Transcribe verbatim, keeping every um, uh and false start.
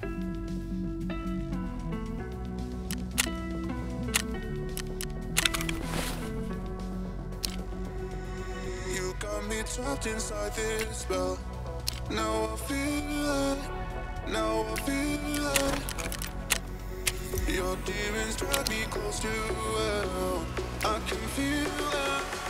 You got me trapped inside this spell. Now I feel it, now I feel it. Your demons drag me close to hell. I can feel it.